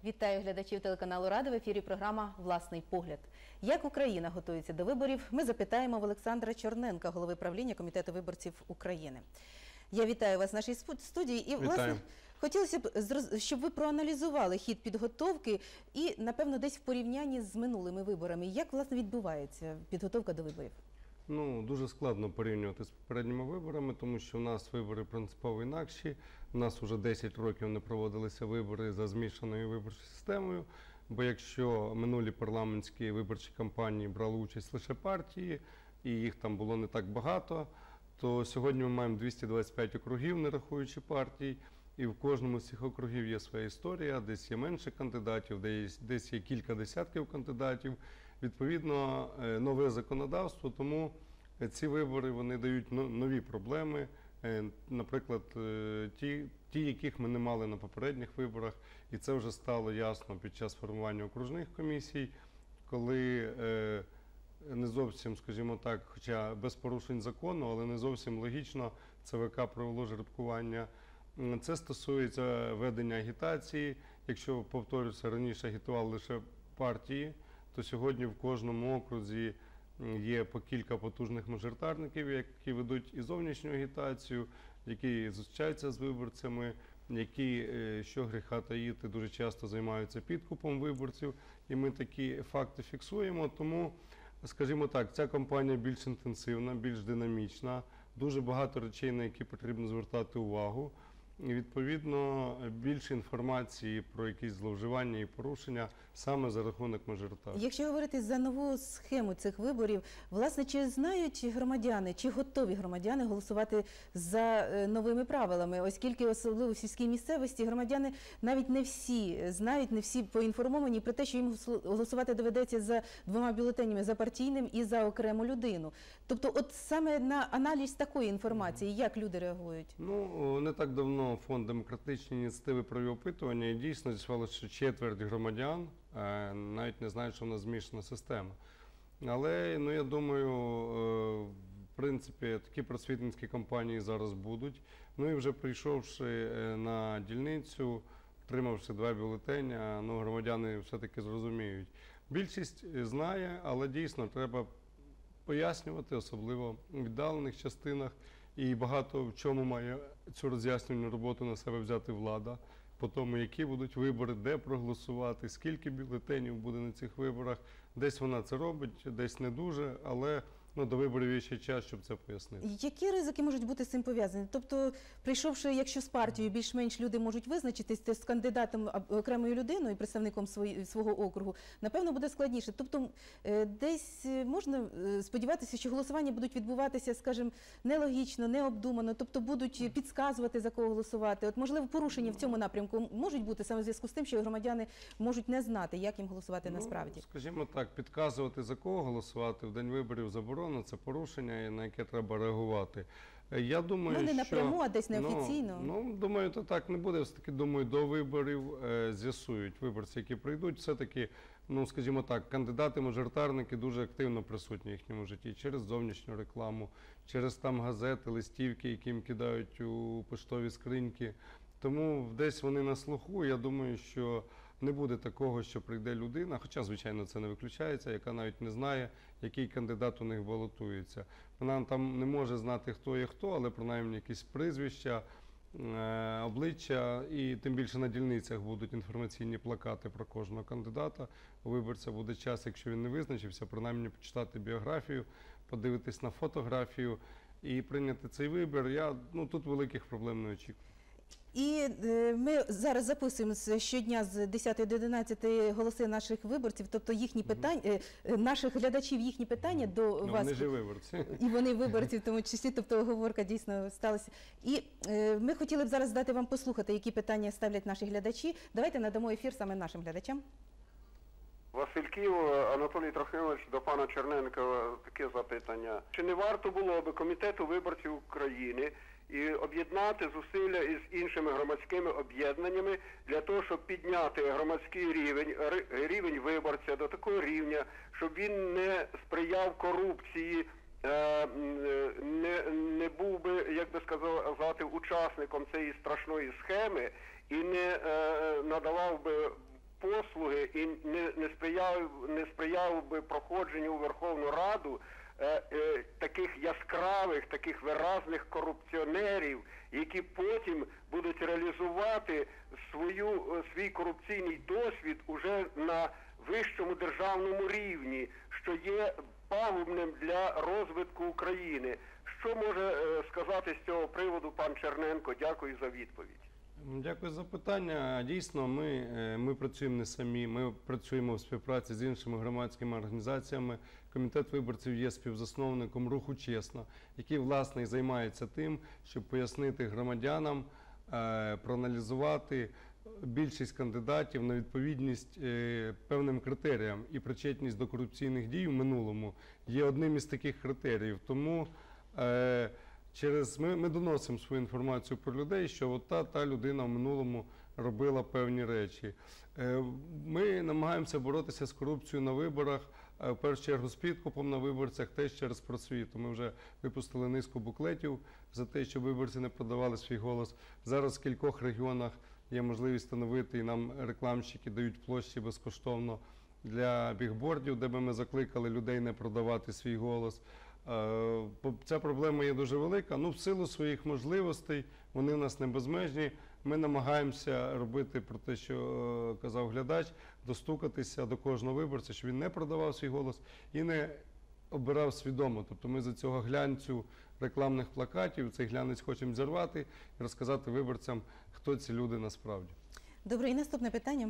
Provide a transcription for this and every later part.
Вітаю глядачів телеканалу Рада. В ефірі програма «Власний погляд». Як Україна готується до виборів, ми запитаємо в Олександра Чорненка, голови правління Комітету виборців України. Я вітаю вас в нашій студії. І, власне, хотілося б, щоб ви проаналізували хід підготовки і, напевно, десь в порівнянні з минулими виборами. Як, власне, відбувається підготовка до виборів? Ну, дуже складно порівнювати з попередніми виборами, тому що у нас вибори принципово інакші. У нас вже 10 років не проводилися вибори за змішаною виборчою системою, бо якщо минулі парламентські виборчі кампанії брали участь лише партії, і їх там було не так багато, то сьогодні ми маємо 225 округів, не рахуючи партій, і в кожному з цих округів є своя історія, десь є менше кандидатів, десь є кілька десятків кандидатів. Відповідно, нове законодавство, тому ці вибори вони дають нові проблеми, наприклад, ті, яких ми не мали на попередніх виборах, і це вже стало ясно під час формування окружних комісій, коли не зовсім, скажімо так, хоча без порушень закону, але не зовсім логічно ЦВК провело жеребкування. Це стосується ведення агітації. Якщо, повторюся, раніше агітували лише партії, то сьогодні в кожному окрузі є по кілька потужних мажоритарників, які ведуть і зовнішню агітацію, які зустрічаються з виборцями, які, що гріха таїти, дуже часто займаються підкупом виборців, і ми такі факти фіксуємо. Тому, скажімо так, ця кампанія більш інтенсивна, більш динамічна, дуже багато речей, на які потрібно звертати увагу. І, відповідно, більше інформації про якісь зловживання і порушення саме за рахунок мажоритарів. Якщо говорити за нову схему цих виборів, власне, чи знають громадяни, чи готові громадяни голосувати за новими правилами? Оскільки, особливо в сільській місцевості, громадяни навіть не всі знають, не всі поінформовані про те, що їм голосувати доведеться за двома бюлетенями, за партійним і за окрему людину. Тобто, от саме на аналіз такої інформації, як люди реагують? Ну, не так давно Фонд демократичні ініціативи провів опитування, і дійсно з'ясувалося, що четверть громадян навіть не знають, що в нас змішана система. Але, ну, я думаю, в принципі, такі просвітницькі кампанії зараз будуть. Ну і вже прийшовши на дільницю, отримавши 2 бюлетеня, ну, громадяни все-таки зрозуміють. Більшість знає, але дійсно треба пояснювати, особливо в віддалених частинах. І багато в чому має цю роз'яснювальну роботу на себе взяти влада, по тому, які будуть вибори, де проголосувати, скільки бюлетенів буде на цих виборах. Десь вона це робить, десь не дуже, але до виборів є ще час, щоб це пояснити. Які ризики можуть бути з цим пов'язані? Тобто, прийшовши, якщо з партією більш-менш люди можуть визначитись, то з кандидатом, окремою людиною, представником свого округу, напевно, буде складніше. Тобто, десь можна сподіватися, що голосування будуть відбуватися, скажімо, нелогічно, необдумано, тобто будуть підказувати, за кого голосувати. От, можливо, порушення в цьому напрямку можуть бути саме в зв'язку з тим, що громадяни можуть не знати, як їм голосувати насправді. Скажімо так, підказувати, за кого голосувати в день виборів заборонено. Це порушення, на яке треба реагувати. Я думаю, не напряму, а десь неофіційно. Думаю, то так не буде. Все-таки, думаю, до виборів з'ясують виборці, які прийдуть. Все-таки, скажімо так, кандидати-мажоритарники дуже активно присутні в їхньому житті через зовнішню рекламу, через там газети, листівки, які їм кидають у поштові скриньки. Тому десь вони на слуху. Я думаю, що не буде такого, що прийде людина, хоча, звичайно, це не виключається, яка навіть не знає, який кандидат у них балотується. Вона там не може знати, хто є хто, але принаймні якісь прізвища, обличчя, і тим більше на дільницях будуть інформаційні плакати про кожного кандидата. У виборця буде час, якщо він не визначився, принаймні почитати біографію, подивитись на фотографію і прийняти цей вибір. Тут великих проблем не очікую. І ми зараз записуємо щодня з 10 до 11 голоси наших виборців, тобто їхні питання, наших глядачів, їхні питання до вас. Вони ж виборці. І вони виборці в тому числі, тобто оговорка дійсно сталася. І ми хотіли б зараз дати вам послухати, які питання ставлять наші глядачі. Давайте надамо ефір саме нашим глядачам. Васильків Анатолій Трохимович, до пана Черненка таке запитання. Чи не варто було би Комітету виборців України і об'єднати зусилля із іншими громадськими об'єднаннями для того, щоб підняти громадський рівень виборця до такого рівня, щоб він не сприяв корупції, не був би, як би сказати, учасником цієї страшної схеми і не надавав би послуги і не сприяв би проходженню у Верховну Раду таких яскравих, таких виразних корупціонерів, які потім будуть реалізувати свій корупційний досвід уже на вищому державному рівні, що є пагубним для розвитку України. Що може сказати з цього приводу пан Черненко? Дякую за відповідь. Дякую за питання. Дійсно, ми працюємо не самі, ми працюємо в співпраці з іншими громадськими організаціями. Комітет виборців є співзасновником руху «Чесно», який, власне, і займається тим, щоб пояснити громадянам, проаналізувати більшість кандидатів на відповідність певним критеріям, і причетність до корупційних дій в минулому є одним із таких критеріїв. Тому ми доносимо свою інформацію про людей, що от та людина в минулому робила певні речі. Ми намагаємося боротися з корупцією на виборах, в першу чергу з підкупом на виборцях, теж через просвіту. Ми вже випустили низку буклетів за те, щоб виборці не продавали свій голос. Зараз в кількох регіонах є можливість встановити, і нам рекламщики дають площі безкоштовно для бігбордів, де би ми закликали людей не продавати свій голос. Ця проблема є дуже велика. В силу своїх можливостей, вони в нас не безмежні. Ми намагаємося робити про те, що казав глядач, достукатися до кожного виборця, щоб він не продавав свій голос і не обирав свідомо. Тобто ми за цього глянцю рекламних плакатів, цей глянець хочемо зірвати і розказати виборцям, хто ці люди насправді. Добре, і наступне питання.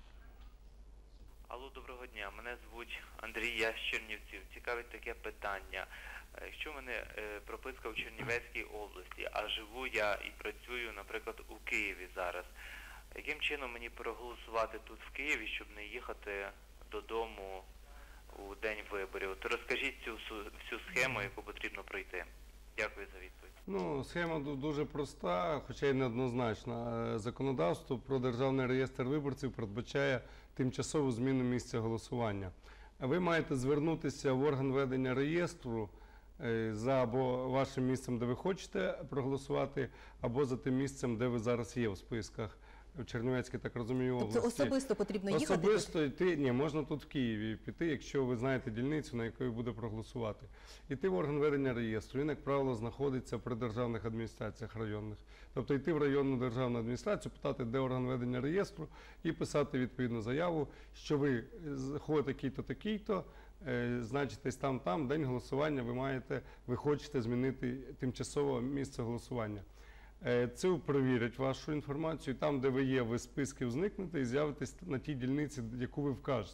Алло, доброго дня. Мене звуть Андрій, я з Чернівців. Цікавить таке питання. Якщо в мене прописка у Чернівецькій області, а живу я і працюю, наприклад, у Києві зараз, яким чином мені проголосувати тут в Києві, щоб не їхати додому у день виборів? То розкажіть всю схему, яку потрібно пройти. Дякую за відповідь. Схема дуже проста, хоча й неоднозначна. Законодавство про Державний реєстр виборців передбачає тимчасову зміну місця голосування. Ви маєте звернутися в орган ведення реєстру за або вашим місцем, де ви хочете проголосувати, або за тим місцем, де ви зараз є в списках. В Чернівецькій, так розумію, області. Тобто особисто потрібно їхати? Особисто йти, можна тут в Києві піти, якщо ви знаєте дільницю, на якої буде проголосувати. Йти в орган ведення реєстру, він, як правило, знаходиться при державних адміністраціях районних. Тобто йти в районну державну адміністрацію, питати, де орган ведення реєстру, і писати відповідну заяву, що ви ходите такий-то, такий-то, значитесь там, день голосування ви хочете змінити тимчасово місце голосування. Це перевірять вашу інформацію, там, де ви є, ви з списків зникнете і з'явитесь на тій дільниці, яку ви вкажете.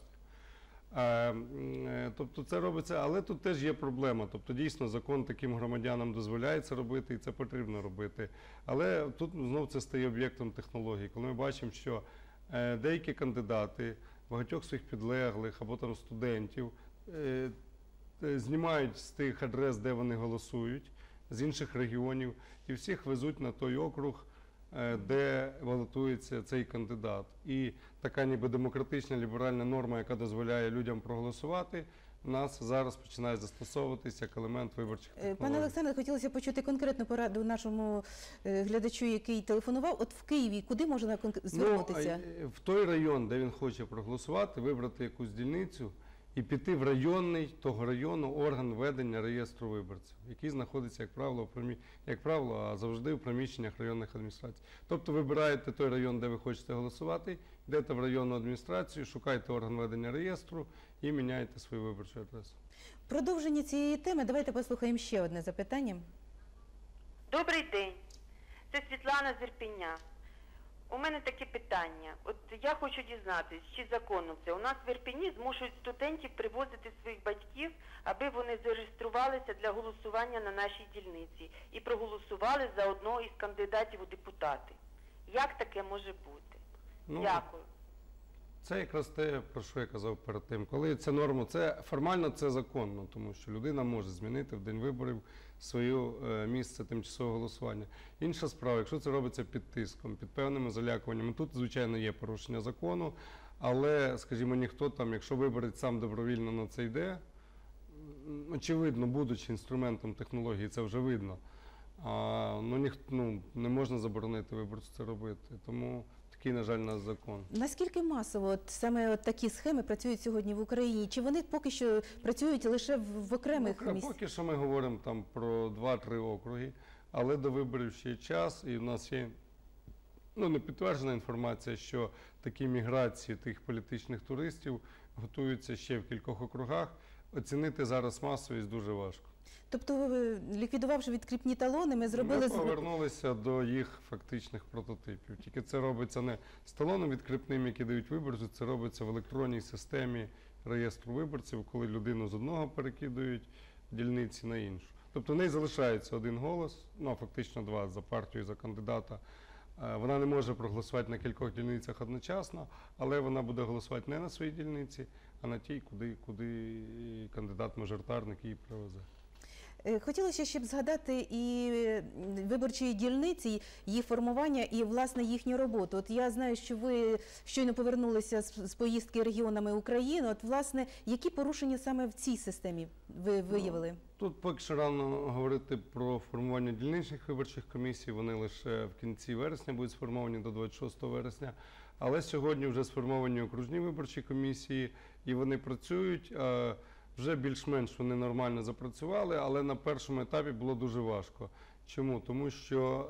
Тобто це робиться, але тут теж є проблема. Тобто дійсно закон таким громадянам дозволяє це робити і це потрібно робити. Але тут знов це стає об'єктом технологій. Коли ми бачимо, що деякі кандидати, багатьох своїх підлеглих або там студентів знімають з тих адрес, де вони голосують, з інших регіонів, і всіх везуть на той округ, де балотується цей кандидат. І така ніби демократична ліберальна норма, яка дозволяє людям проголосувати, у нас зараз починає застосовуватися як елемент виборчих технологій. Пане Олександре, хотілося почути конкретну пораду нашому глядачу, який телефонував. От в Києві куди можна звернутися? В той район, де він хоче проголосувати, вибрати якусь дільницю і піти в районний, того району, орган ведення реєстру виборців, який знаходиться, як правило, а завжди в приміщеннях районних адміністрацій. Тобто вибираєте той район, де ви хочете голосувати, йдете в районну адміністрацію, шукаєте орган ведення реєстру і міняєте свою виборчу адресу. В продовження цієї теми давайте послухаємо ще одне запитання. Добрий день. Це Світлана з Ірпеня. У мене таке питання. От я хочу дізнатися, чи законно це. У нас в Ірпені змушують студентів привозити своїх батьків, аби вони зареєструвалися для голосування на нашій дільниці і проголосували за одного із кандидатів у депутати. Як таке може бути? Дякую. Це якраз те, про що я казав перед тим. Коли ця норма, формально це законно, тому що людина може змінити в день виборів своє місце тимчасового голосування. Інша справа, якщо це робиться під тиском, під певними залякуваннями, тут, звичайно, є порушення закону, але, скажімо, ніхто там, якщо виборець сам добровільно на це йде, очевидно, будучи інструментом технології, це вже видно, не можна заборонити виборцю це робити. Тому в Такий, на жаль, у нас закон. Наскільки масово саме такі схеми працюють сьогодні в Україні? Чи вони поки що працюють лише в окремих місцях? Поки що ми говоримо там про 2-3 округи, але до виборів ще є час, і в нас є не підтверджена інформація, що такі міграції тих політичних туристів готуються ще в кількох округах. Оцінити зараз масовість дуже важко. Тобто, ліквідувавши відкріпні талони, ми зробили... Ми повернулися до їх фактичних прототипів. Тільки це робиться не з талоном відкріпним, які дають виборцю, це робиться в електронній системі реєстру виборців, коли людину з одного перекидують дільниці на іншу. Тобто в неї залишається один голос, а фактично два за партію, за кандидата. Вона не може проголосувати на кількох дільницях одночасно, але вона буде голосувати не на своїй дільниці, а на тій, куди кандидат-мажоритарник її привезе. Хотілося ще б згадати і виборчі дільниці, їх формування і, власне, їхню роботу. От я знаю, що ви щойно повернулися з поїздки регіонами України. От, власне, які порушення саме в цій системі ви виявили? Тут поки що рано говорити про формування дільничних виборчих комісій. Вони лише в кінці вересня будуть сформовані до 26 вересня. Але сьогодні вже сформовані окружні виборчі комісії, і вони працюють. Вже більш-менш вони нормально запрацювали, але на першому етапі було дуже важко. Чому? Тому що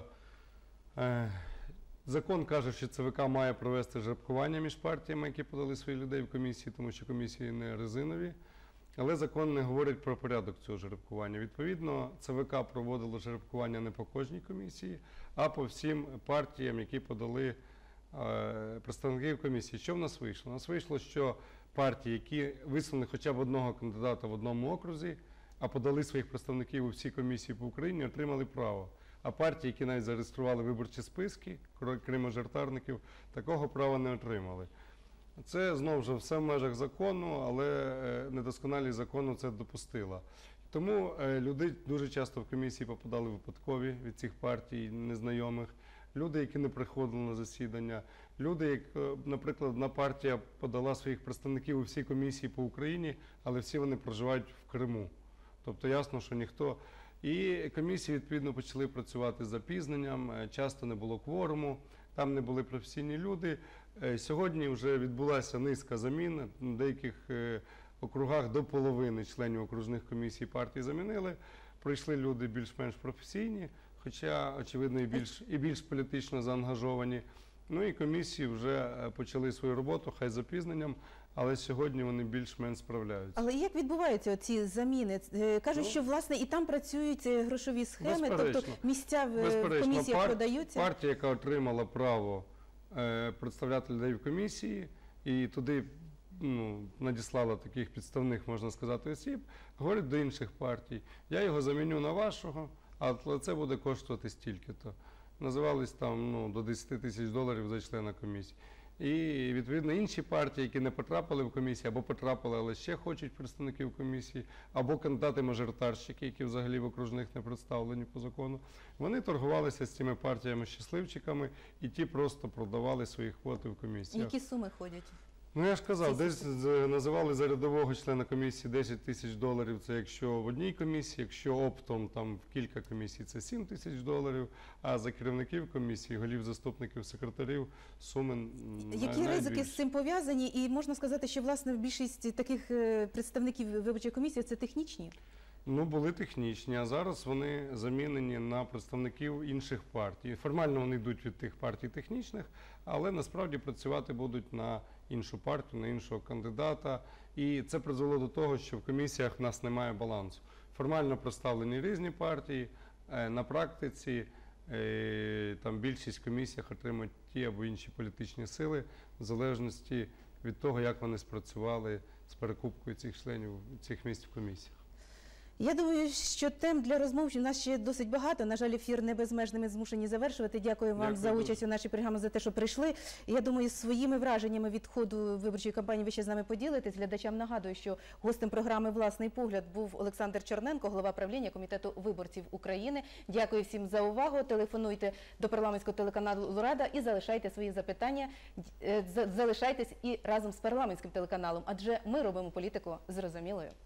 закон каже, що ЦВК має провести жеребкування між партіями, які подали своїх людей в комісії, тому що комісії не резинові. Але закон не говорить про порядок цього жеребкування. Відповідно, ЦВК проводило жеребкування не по кожній комісії, а по всім партіям, які подали представників комісії. Що в нас вийшло? У нас вийшло, що партії, які висунули хоча б одного кандидата в одному окрузі, а подали своїх представників у всі комісії по Україні, отримали право. А партії, які навіть зареєстрували виборчі списки, крім мажоритарників, такого права не отримали. Це, знову ж, все в межах закону, але недосконалість закону це допустила. Тому люди дуже часто в комісії попадали випадкові від цих партій, незнайомих. Люди, які не приходили на засідання, люди, як, наприклад, одна партія подала своїх представників у всі комісії по Україні, але всі вони проживають в Криму. Тобто ясно, що ніхто. І комісії, відповідно, почали працювати з запізненням, часто не було кворуму, там не були професійні люди. Сьогодні вже відбулася низка замін, на деяких округах до половини членів окружних комісій партій замінили. Прийшли люди більш-менш професійні, хоча, очевидно, і більш політично заангажовані. Ну і комісії вже почали свою роботу, хай з запізненням, але сьогодні вони більш-менш справляються. Але як відбуваються ці заміни? Кажуть, що, власне, і там працюють грошові схеми, тобто місця в комісіях продаються? Партія, яка отримала право представляти людей в комісії, і туди надіслала таких підставних, можна сказати, осіб, говорить до інших партій: я його заміню на вашого, а це буде коштувати стільки-то. Називались там до $10 000 за члена комісії. І, відповідно, інші партії, які не потрапили в комісію, або потрапили, але ще хочуть представників комісії, або кандидати-мажоритарщики, які взагалі в окружних не представлені по закону, вони торгувалися з цими партіями-щасливчиками, і ті просто продавали свої квоти в комісіях. Які суми ходять? Ну, я ж казав, десь називали за рядового члена комісії $10 000, це якщо в одній комісії, якщо оптом там в кілька комісій, це $7 000, а за керівників комісії, голів, заступників, секретарів суми Які ризики з цим пов'язані? І можна сказати, що, власне, більшість таких представників виборчої комісії – це технічні? Ну, були технічні, а зараз вони замінені на представників інших партій. Формально вони йдуть від тих партій технічних, але насправді працювати будуть на іншу партію, на іншого кандидата. І це призвело до того, що в комісіях в нас немає балансу. Формально представлені різні партії, на практиці там більшість в комісіях отримують ті або інші політичні сили, в залежності від того, як вони спрацювали з перекупкою цих членів, цих місць в комісіях. Я думаю, що тем для розмов у нас ще досить багато. На жаль, ефір не безмежний, ми змушені завершувати. Дякую вам за участь у нашій програмі, за те, що прийшли. Я думаю, своїми враженнями від ходу виборчої кампанії ви ще з нами поділитесь. Глядачам нагадую, що гостем програми «Власний погляд» був Олександр Черненко, голова правління Комітету виборців України. Дякую всім за увагу. Телефонуйте до парламентського телеканалу «Рада» і залишайте свої запитання. Залишайтесь і разом з парламентським телеканалом, адже ми робимо політику зрозумілою.